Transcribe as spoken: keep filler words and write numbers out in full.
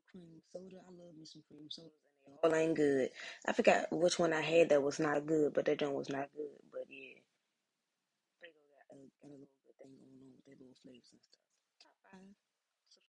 cream soda. I love me some cream sodas, and they all ain't good. I forgot which one I had that was not good, but that joint was not good. But yeah, Faygo got a, got a little good thing going on with their little flavors and stuff. Top five.